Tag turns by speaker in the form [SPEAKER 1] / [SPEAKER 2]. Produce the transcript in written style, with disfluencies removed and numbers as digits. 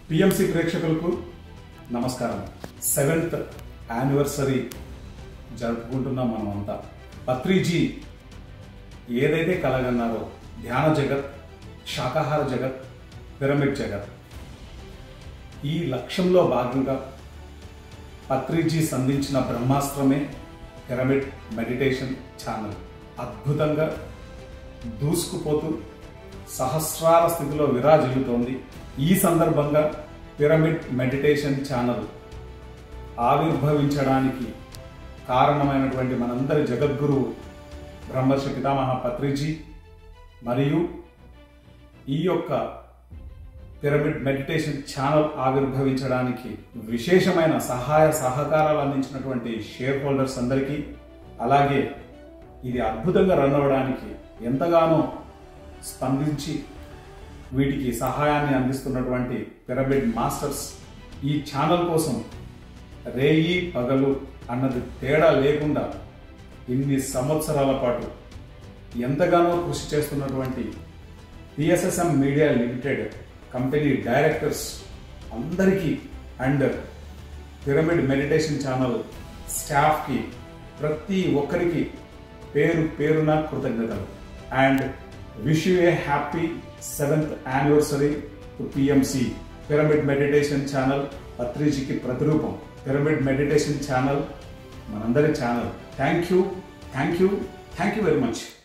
[SPEAKER 1] PMC ప్రేక్షకులకు నమస్కారం. 7th anniversary జరుపుకుంటున్నాం మనమంతా. పత్రిజీ ఏదైతే కలగన్నారో ధ్యాన జగత్, శాకాహార జగత్, పిరమిడ్ జగత్, ఈ లక్ష్యంలో భాగంగా పత్రిజీ సంధించిన బ్రహ్మాస్త్రమే పిరమిడ్ మెడిటేషన్ ఛానల్. అద్భుతంగా దూసుకుపోతూ సహస్రాల స్థితిలో విరాజిల్లుతోంది. ఈ సందర్భంగా పిరమిడ్ మెడిటేషన్ ఛానల్ ఆవిర్భవించడానికి కారణమైనటువంటి మనందరి జగద్గురువు బ్రహ్మర్షి పితామహ పత్రిజీ మరియు ఈ యొక్క పిరమిడ్ మెడిటేషన్ ఛానల్ ఆవిర్భవించడానికి విశేషమైన సహాయ సహకారాలు అందించినటువంటి షేర్ హోల్డర్స్ అందరికీ, అలాగే ఇది అద్భుతంగా రన్ అవ్వడానికి ఎంతగానో స్పందించి వీటికి సహాయాన్ని అందిస్తున్నటువంటి పిరమిడ్ మాస్టర్స్, ఈ ఛానల్ కోసం రేయి పగలు అన్నది తేడా లేకుండా ఇన్ని సంవత్సరాల పాటు ఎంతగానో కృషి చేస్తున్నటువంటి PSSM media limited company directors అందరికీ అండ్ పిరమిడ్ మెడిటేషన్ ఛానల్ స్టాఫ్కి ప్రతి ఒక్కరికి పేరు పేరున కృతజ్ఞతలు. And wish you a happy 7th anniversary to PMC. Pyramid meditation channel పత్రిజీకి ప్రతిరూపం. పిరమిడ్ మెడిటేషన్ ఛానల్ మనందరి channel. Thank you very much.